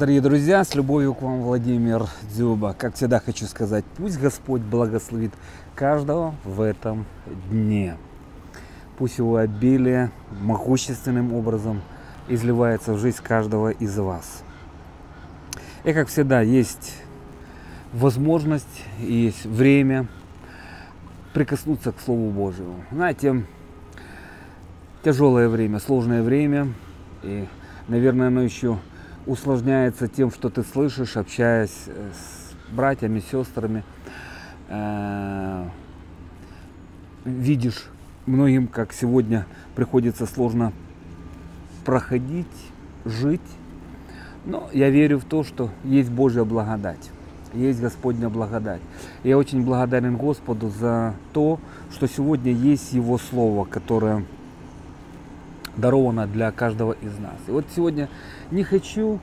Дорогие друзья, с любовью к вам Владимир Дзюба. Как всегда хочу сказать, пусть Господь благословит каждого в этом дне. Пусть Его обилие могущественным образом изливается в жизнь каждого из вас. И как всегда, есть возможность, есть время прикоснуться к Слову Божьему. Знаете, тяжелое время, сложное время, и, наверное, оно еще усложняется тем, что ты слышишь, общаясь с братьями, сестрами, видишь многим, как сегодня приходится сложно проходить, жить. Но я верю в то, что есть Божья благодать, есть Господня благодать. Я очень благодарен Господу за то, что сегодня есть Его Слово, которое даровано для каждого из нас. И вот сегодня не хочу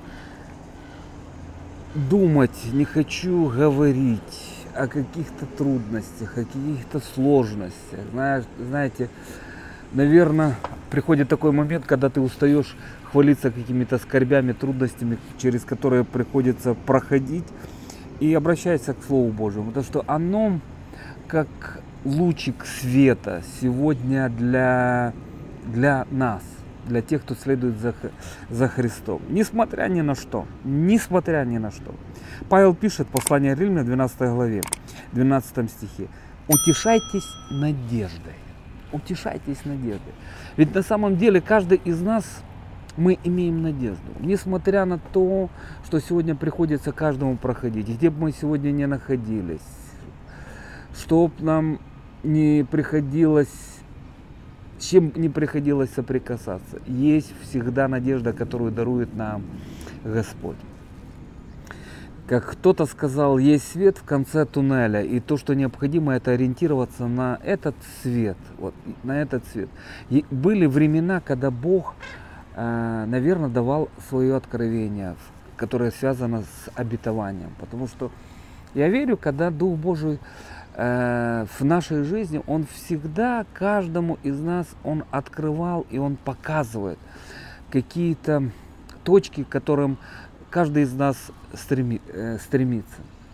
думать, не хочу говорить о каких-то трудностях, о каких-то сложностях. Знаете, наверное, приходит такой момент, когда ты устаешь хвалиться какими-то скорбями, трудностями, через которые приходится проходить, и обращайся к Слову Божьему, потому что оно как лучик света сегодня для нас, для тех, кто следует за Христом. Несмотря ни на что. Несмотря ни на что. Павел пишет, послание Римлянам, 12 главе, 12 стихе. Утешайтесь надеждой. Утешайтесь надеждой. Ведь на самом деле каждый из нас, мы имеем надежду. Несмотря на то, что сегодня приходится каждому проходить, где бы мы сегодня не находились, что бы нам не приходилось, с чем не приходилось соприкасаться, есть всегда надежда, которую дарует нам Господь. Как кто-то сказал, есть свет в конце туннеля, и то, что необходимо, это ориентироваться на этот свет, вот, на этот свет. И были времена, когда Бог, наверное, давал свое откровение, которое связано с обетованием, потому что я верю, когда Дух Божий в нашей жизни, Он всегда каждому из нас, Он открывал и Он показывает какие-то точки, к которым каждый из нас стремится.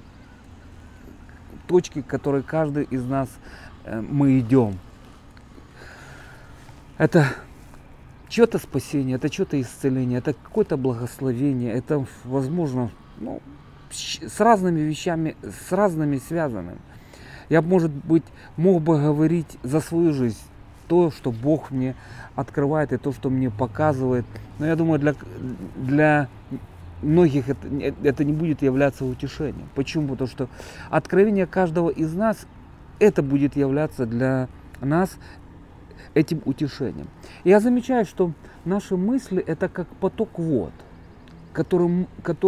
Точки, к которой каждый из нас мы идем. Это чье-то спасение, это чье-то исцеление, это какое-то благословение, это, возможно, с разными вещами, с разными связанными. Я, может быть, мог бы говорить за свою жизнь то, что Бог мне открывает и то, что мне показывает. Но я думаю, для многих это не будет являться утешением. Почему? Потому что откровение каждого из нас, это будет являться для нас этим утешением. И я замечаю, что наши мысли это как поток вод, которым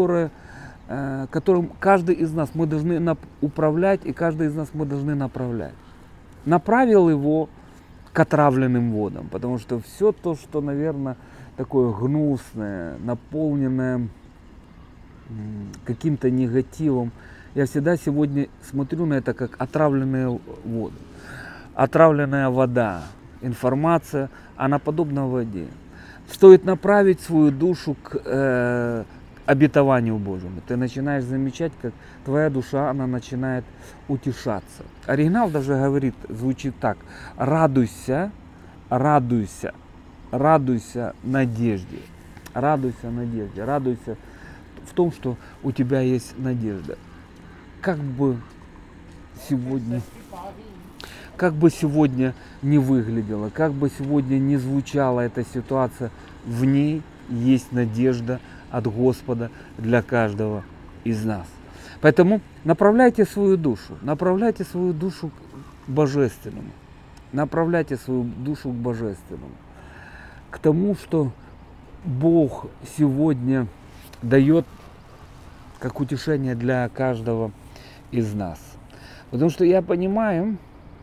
каждый из нас мы должны управлять, и каждый из нас мы должны направлять. Направил его к отравленным водам, потому что все то, что, наверное, такое гнусное, наполненное каким-то негативом, я всегда сегодня смотрю на это как отравленные воды. Отравленная вода, информация, она подобна воде. Стоит направить свою душу к обетованию Божьему. Ты начинаешь замечать, как твоя душа, она начинает утешаться. Оригинал даже говорит, звучит так: радуйся, радуйся, радуйся надежде. Радуйся надежде, радуйся в том, что у тебя есть надежда. Как бы сегодня не выглядела, как бы сегодня не звучала эта ситуация, в ней есть надежда от Господа для каждого из нас. Поэтому направляйте свою душу к Божественному. Направляйте свою душу к Божественному. К тому, что Бог сегодня дает как утешение для каждого из нас. Потому что я понимаю,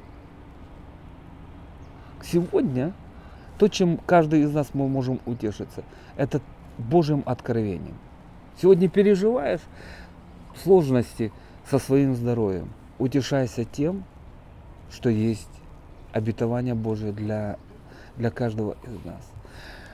сегодня то, чем каждый из нас мы можем утешиться, это Божьим откровением. Сегодня переживаешь сложности со своим здоровьем, утешайся тем, что есть обетование Божие для каждого из нас.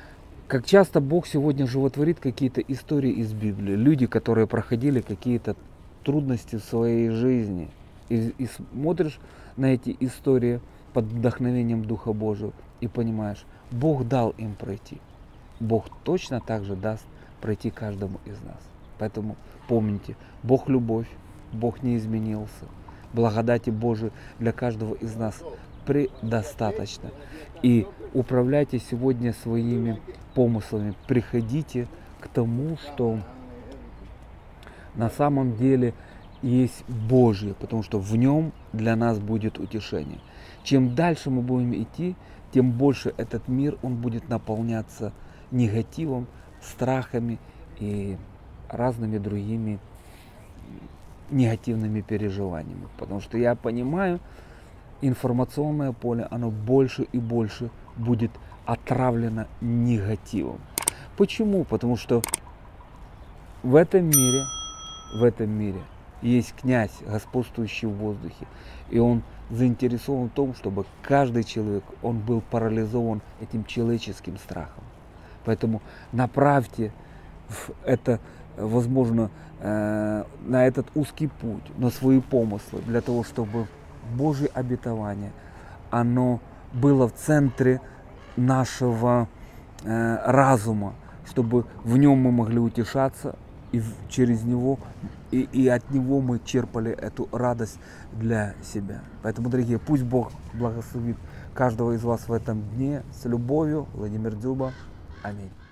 Как часто Бог сегодня животворит какие-то истории из Библии. Люди, которые проходили какие-то трудности в своей жизни. И смотришь на эти истории под вдохновением Духа Божьего и понимаешь, Бог дал им пройти. Бог точно так же даст пройти каждому из нас. Поэтому помните, Бог любовь, Бог не изменился. Благодати Божией для каждого из нас предостаточно. И управляйте сегодня своими помыслами. Приходите к тому, что на самом деле есть Божье, потому что в нем для нас будет утешение. Чем дальше мы будем идти, тем больше этот мир, он будет наполняться негативом, страхами и разными другими негативными переживаниями. Потому что я понимаю, информационное поле, оно больше и больше будет отравлено негативом. Почему? Потому что в этом мире есть князь, господствующий в воздухе. И он заинтересован в том, чтобы каждый человек, он был парализован этим человеческим страхом. Поэтому направьте это, возможно, на этот узкий путь, на свои помыслы, для того, чтобы Божье обетование, оно было в центре нашего разума, чтобы в нем мы могли утешаться, и через него, и от него мы черпали эту радость для себя. Поэтому, дорогие, пусть Бог благословит каждого из вас в этом дне. С любовью, Владимир Дзюба. Аминь.